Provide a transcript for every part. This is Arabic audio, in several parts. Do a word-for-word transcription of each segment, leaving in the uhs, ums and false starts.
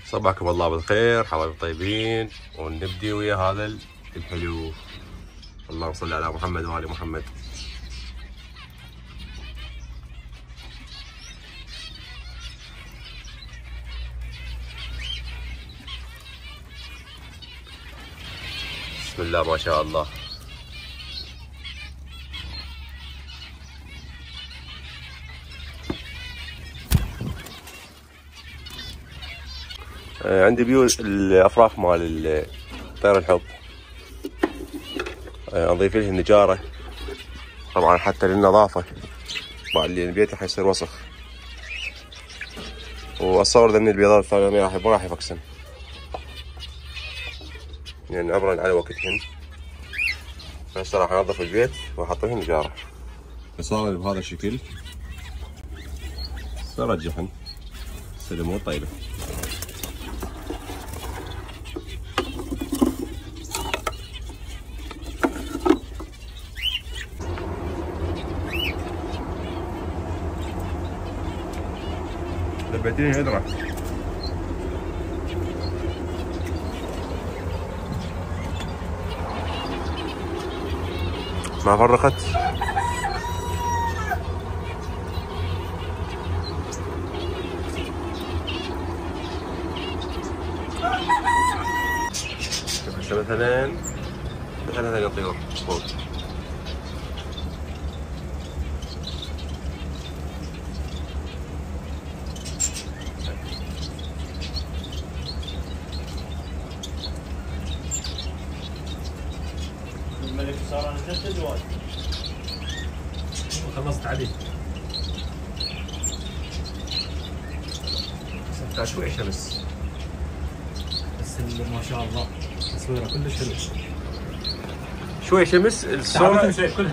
صبحكم الله بالخير حبايبي الطيبين، ونبدي ويا هذا الحلو. اللهم صل على محمد وآل محمد. بسم الله ما شاء الله. عندي بيوت الافراخ مال طير الحب، اضيف له النجاره طبعا حتى للنظافه، بعد اللي البيت راح يصير وسخ، واتصور ذني البيضات الثانيه راح ما راح يفكسن يعني عبرا على وقتهن. هسه راح انظف البيت واحط له نجاره. صار بهذا الشكل، سرجحن سلموا طيبه. لبيتيني هدرة ما فرقت. هسه مثلا مثلا هذا الطيور فوق الملك صار انا ثلاث ازواج خلصت عليه. بس شوي شمس بس ما شاء الله تصويره كلش حلو. شوي شمس الصورة كلها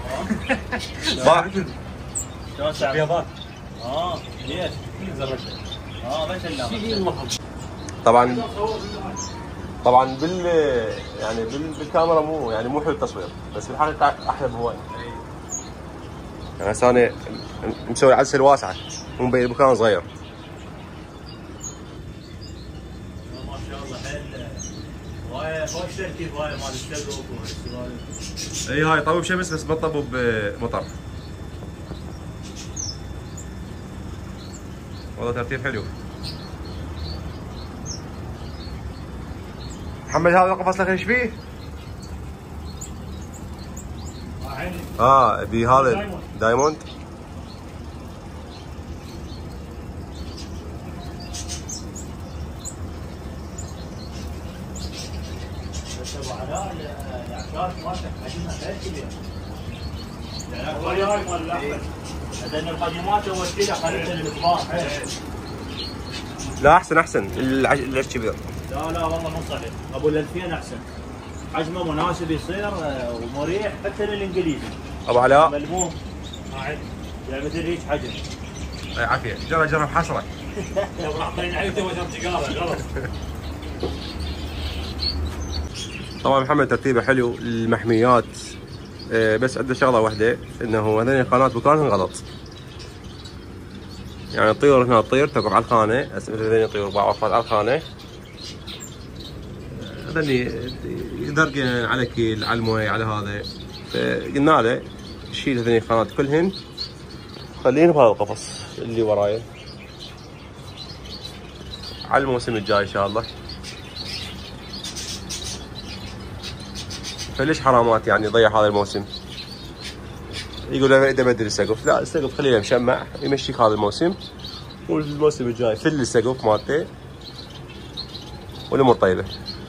شلون سعد؟ بيضات اه ليش؟ زرقاء اه ما شاء الله. طبعا طبعا بال يعني بال... بالكاميرا مو يعني مو حلو التصوير، بس بالحقيقه احلى بهواي. يعني هسه انا مسوي عدسه واسعه مو مبين مكان صغير. ما شاء الله حيل هواي فوق ترتيب هواي مال السقف والسوالف. اي هاي طبوب شمس بس ما طبوب مطر. والله ترتيب حلو. محمد هذا القفص لك ايش فيه؟ اه بهذا دايموند. بس ابو علاء العشاش مالته حجمها غير كبير. يعني هاي مال الاحمد لان القديمات هو كذا خليتها للكبار. لا احسن احسن العش الكبير. لا لا والله مو صحيح، ابو الألفين احسن، حجمه مناسب يصير ومريح حتى للانجليزي. ابو علاء ملموم يعني مثل هيك حجم. اي عافيه. جرى جرى بحسره. راح طين عينته وجرب سيجاره غلط. طبعا محمد ترتيبه حلو. المحميات بس عنده شغله واحده، انه هذين القنوات مكانهم غلط. يعني الطيور هنا تطير تقف على الخانه، هسه مثل هذين الطيور واقفات على الخانه، هذني يدرقن على كيل على المي على هذا. فقلنا له شيل هذين القنوات كلهن خليهن بهذا القفص اللي وراي على الموسم الجاي ان شاء الله. فليش حرامات يعني يضيع هذا الموسم؟ يقول له اذا بدل السقف، لا السقف خليه مشمع يمشيك هذا الموسم، والموسم الجاي فل السقف مالته والامور طيبه.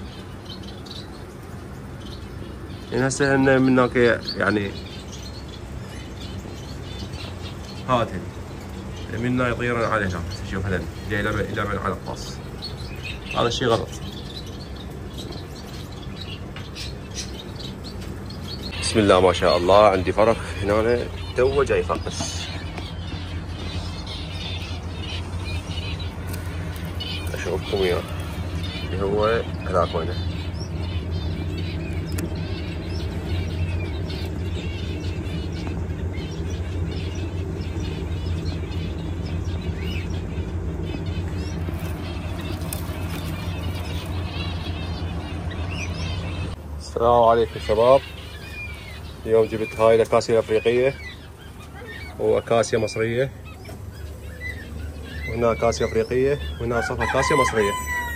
يعني هسه هن من هناك يعني هاتن من هنا يطيرن على هناك. شوف هذا جاي يلعبن على القاص، هذا الشيء غلط. بسم الله ما شاء الله. عندي فرخ هنا تو جاي يفقس. اشوفكم وياه اللي هو هذاك وينه. السلام عليكم شباب. اليوم جبت هاي الاكاسيا الافريقيه واكاسيا مصريه، وهنا اكاسيا افريقيه وهنا صف اكاسيا مصريه.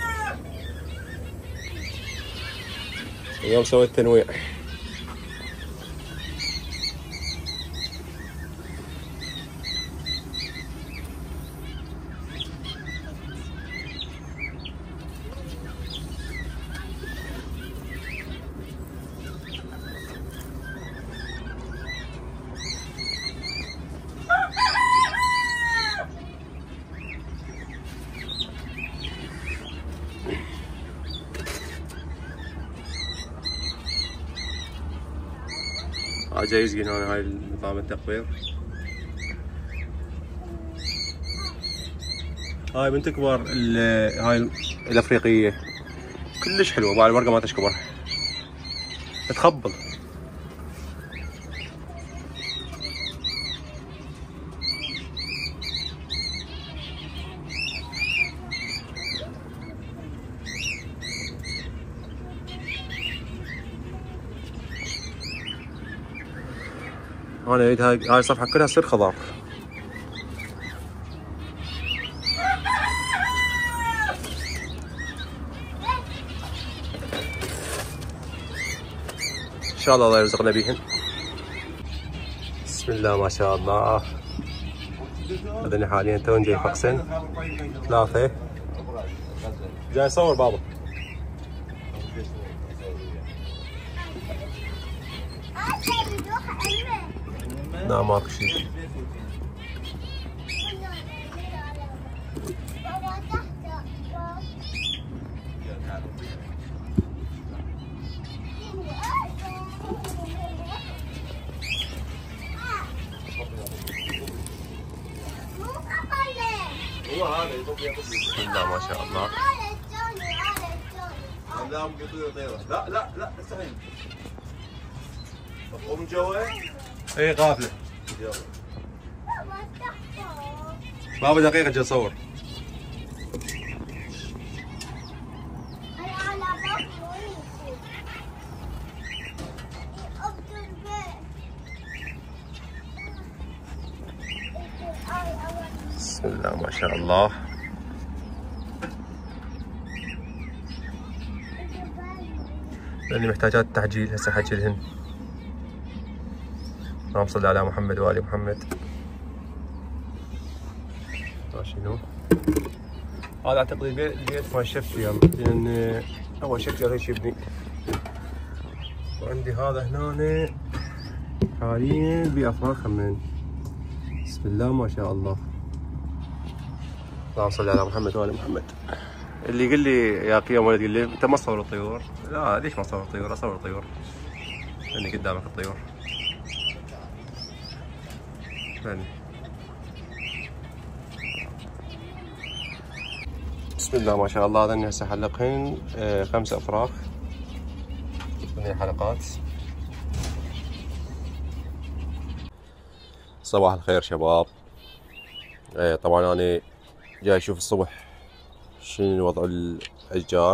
اليوم سويت تنويع. جاي يسقين هنا هاي نظام التقوير. هاي بنت كبار هاي الافريقيه كلش حلوه، بعد الورقه ما تشكبر تخبل. انا اريد هاي هاي الصفحه كلها تصير خضار. ان شاء الله الله يرزقنا بيهن. بسم الله ما شاء الله. هذني حاليا تون جاي فقسن ثلاثه. جاي اصور بابا. لا ماكو شيء. بسم الله ما شاء الله. لا لا لا استنى. من جوا؟ اي غافله. يلا بابا دقيقة جاي اصور. بسم الله ما شاء الله. لاني محتاجات تعجيل هسه حجلهن. اللهم صل على محمد وآل محمد. شنو؟ هذا اعتقد البيت مال شفتي، لان اول شفتي هيك يبني. وعندي هذا هنا حاليا بافراخ همين. بسم الله ما شاء الله. اللهم صل على محمد وآل محمد. اللي يقول لي يا قيم ولد يقول لي انت ما تصور الطيور، لا ليش ما اصور الطيور؟ اصور الطيور لاني قدامك الطيور. يعني. بسم الله ما شاء الله. هذني هسه حلقهن آه خمسة افراخ. هذني الحلقات. صباح الخير شباب. آه طبعا انا جاي اشوف الصبح شنو وضع الاشجار.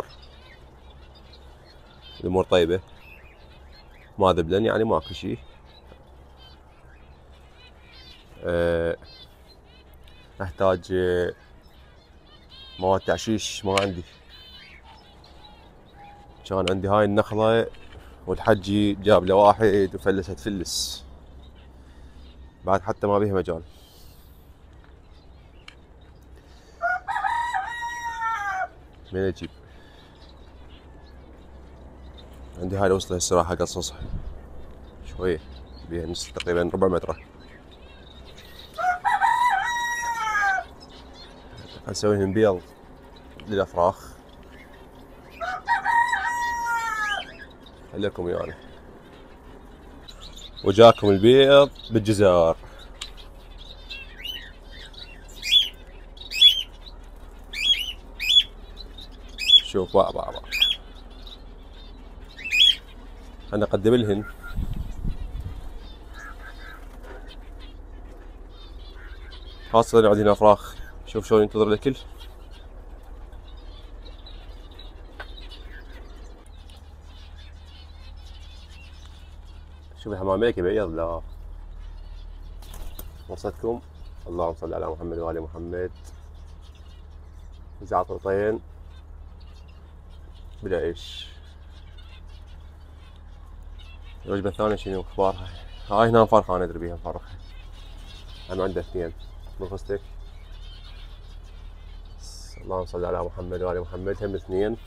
الامور طيبة ما ذبلن، يعني ماكو شي. أه احتاج مواد تعشيش، ما عندي. كان عندي هاي النخلة والحجي جاب له واحد وفلست فلس، بعد حتى ما بيها مجال. من اجيب؟ عندي هاي الوصلة هسه راح اقصصها شوية، بيها نص تقريبا ربع متر. اسويهم بيض للافراخ. خليكم ويانا. وجاكم البيض بالجزار. شوف بقى بقى بقى. انا اقدم لهن خاصة عندنا افراخ. شوف شلون ينتظر الاكل. شوف الحمام ملكي بيض. لا وصلتكم. اللهم صل على محمد وآل محمد. زعترتين بالعيش. الوجبة الثانية شنو اخبارها؟ هاي هنا مفرخة، انا ادري بيها مفرخة. هم عنده اثنين بالفستق. اللهم صل على محمد وآل محمد. هم اثنين.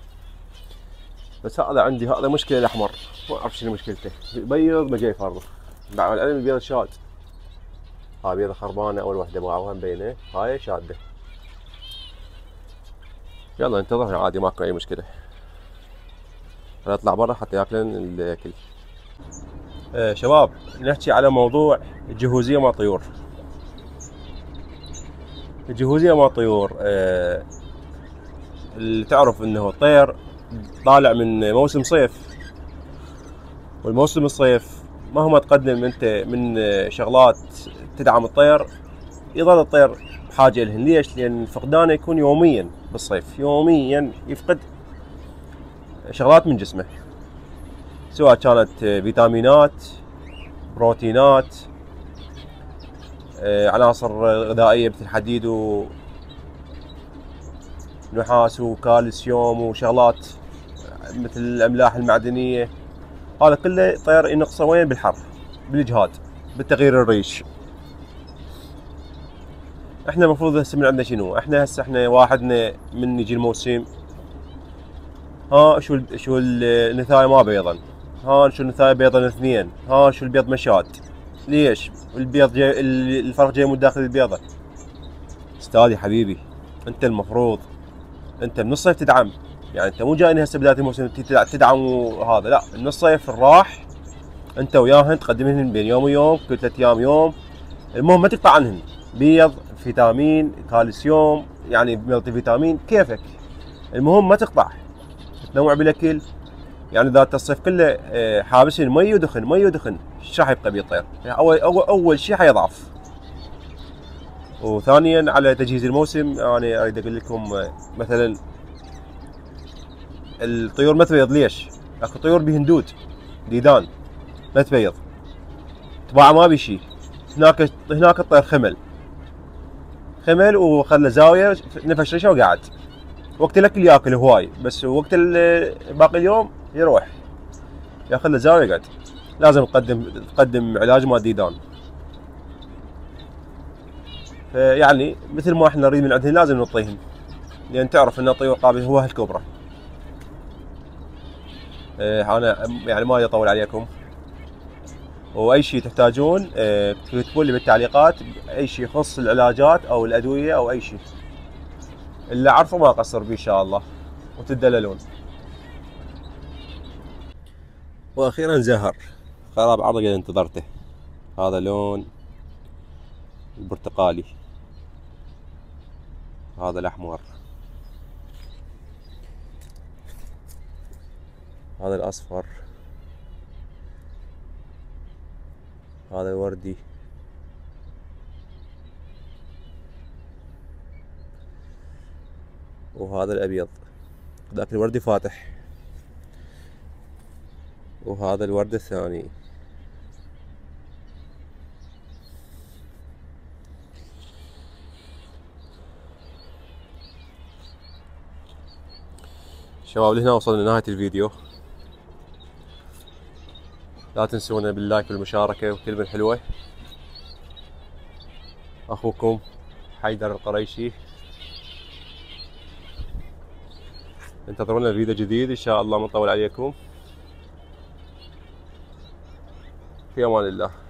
بس هذا عندي هذا مشكلة الاحمر، ما اعرف شنو مشكلته، بيض ما جاي فرخ. بعد العلم البيض شاد. هاي بيضة خربانة اول وحدة بعضها مبينة، هاي شادة. يلا انتظر عادي ماكو اي مشكلة. نطلع برا حتى ياكلن الاكل. آه شباب نحكي على موضوع الجهوزية مع الطيور. الجهوزية مع الطيور آه اللي تعرف انه الطير طالع من موسم صيف، والموسم الصيف مهما تقدم انت من شغلات تدعم الطير يظل الطير بحاجة لهن. ليش؟ لان فقدانه يكون يوميا بالصيف، يوميا يفقد شغلات من جسمه، سواء كانت فيتامينات، بروتينات، عناصر غذائية مثل حديد ونحاس وكالسيوم وشغلات مثل الأملاح المعدنية. هذا كله طير ينقصه وين؟ بالحر، بالإجهاد، بالتغيير الريش. احنا المفروض هسه من عندنا شنو؟ احنا هسه احنا واحدنا من يجي الموسم ها شو ال شو النثاية ما بيضا، ها شو النثاية بيضا اثنين، ها شو البيض مشات. ليش؟ البيض جاي الفرخ جاي من داخل البيضة. استاذي حبيبي انت المفروض انت من الصيف تدعم، يعني انت مو جايني هسه بداية الموسم تدعم وهذا، لا من الصيف راح انت وياهن تقدمهن بين يوم ويوم، كل ثلاث ايام يوم، المهم ما تقطع عنهن. بيض، فيتامين، كالسيوم، يعني ملتي فيتامين كيفك، المهم ما تقطع، تنوع بالاكل. يعني اذا الصيف كله حابسين مي ودخن مي ودخن ايش راح يبقى بيه الطير؟ يعني اول اول اول شيء حيضعف. وثانيا على تجهيز الموسم انا يعني اريد اقول لكم مثلا الطيور ما تبيض. ليش؟ اكو طيور بهندود ديدان ما تبيض، طباعه ما بي شيء. هناك هناك الطير خمل خمل وخله زاويه نفش ريشه وقعد، وقت الاكل ياكل هواي، بس وقت باقي اليوم يروح ياخذ له زاويه يقعد. لازم تقدم تقدم علاج مال ديدان. فيعني مثل ما احنا نريد من عندهم لازم نعطيهم، لان تعرف ان الطيور قابله هو الكبرى. اه انا يعني ما اطول عليكم، واي شيء تحتاجون اه تكتبوا لي بالتعليقات، اي شيء يخص العلاجات او الادويه او اي شيء اللي اعرفه ما اقصر به ان شاء الله، وتدللون. واخيرا زهر خراب عرض قد انتظرته. هذا لون البرتقالي، هذا الاحمر، هذا الاصفر، هذا الوردي، وهذا الابيض. ذاك الوردي فاتح، وهذا الورد الثاني. شباب لهنا وصلنا لنهاية الفيديو. لا تنسونا باللايك والمشاركة والكلمة الحلوة. اخوكم حيدر القريشي. انتظرونا فيديو جديد ان شاء الله، ما نطول عليكم. في امان الله.